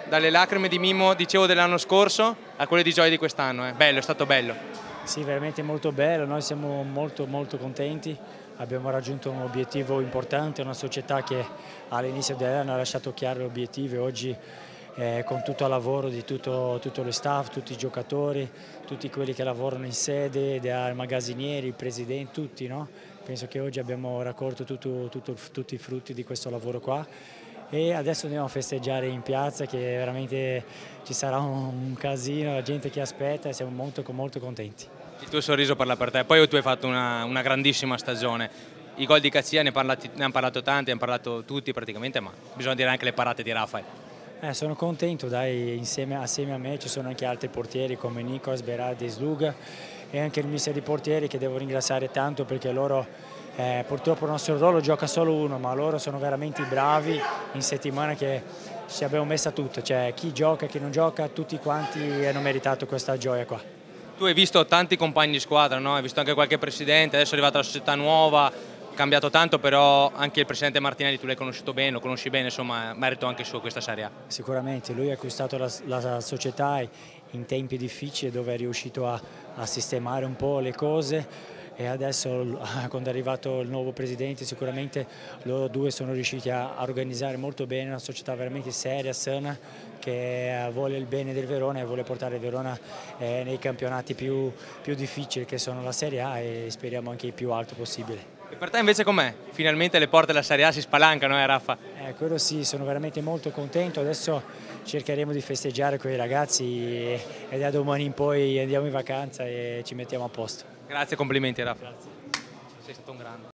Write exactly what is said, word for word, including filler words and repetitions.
dalle lacrime di Mimmo, dicevo, dell'anno scorso a quelle di gioia di quest'anno. Eh. Bello, è stato bello. Sì, veramente molto bello, noi siamo molto molto contenti, abbiamo raggiunto un obiettivo importante, una società che all'inizio dell'anno ha lasciato chiaro l'obiettivo e oggi eh, con tutto il lavoro di tutto, tutto lo staff, tutti i giocatori, tutti quelli che lavorano in sede, dai magazzinieri, il presidente, tutti, no? Penso che oggi abbiamo raccolto tutto, tutto, tutti i frutti di questo lavoro qua e adesso andiamo a festeggiare in piazza, che veramente ci sarà un, un casino, la gente che aspetta e siamo molto, molto contenti. Il tuo sorriso parla per te, poi tu hai fatto una, una grandissima stagione. I gol di Cazzia ne, parlati, ne hanno parlato tanti, ne hanno parlato tutti praticamente, ma bisogna dire anche le parate di Rafael. Eh, sono contento, dai, insieme, assieme a me ci sono anche altri portieri come Nikos, Berardi e Slug e anche il mister di portieri che devo ringraziare tanto perché loro eh, purtroppo il nostro ruolo gioca solo uno, ma loro sono veramente bravi in settimana che ci abbiamo messa tutto, cioè chi gioca e chi non gioca, tutti quanti hanno meritato questa gioia qua. Tu hai visto tanti compagni di squadra, no? Hai visto anche qualche presidente, adesso è arrivata la società nuova, cambiato tanto, però anche il presidente Martinelli tu l'hai conosciuto bene, lo conosci bene, insomma merito anche suo questa Serie A. Sicuramente, lui ha acquistato la, la società in tempi difficili dove è riuscito a, a sistemare un po' le cose e adesso quando è arrivato il nuovo presidente sicuramente loro due sono riusciti a, a organizzare molto bene una società veramente seria, sana, che vuole il bene del Verona e vuole portare il Verona eh, nei campionati più, più difficili che sono la Serie A e speriamo anche il più alto possibile. E per te invece com'è? Finalmente le porte della Serie A si spalancano, eh Raffa? Eh, quello sì, sono veramente molto contento, adesso cercheremo di festeggiare con i ragazzi e, e da domani in poi andiamo in vacanza e ci mettiamo a posto. Grazie, complimenti Raffa. Grazie. Sei stato un grande.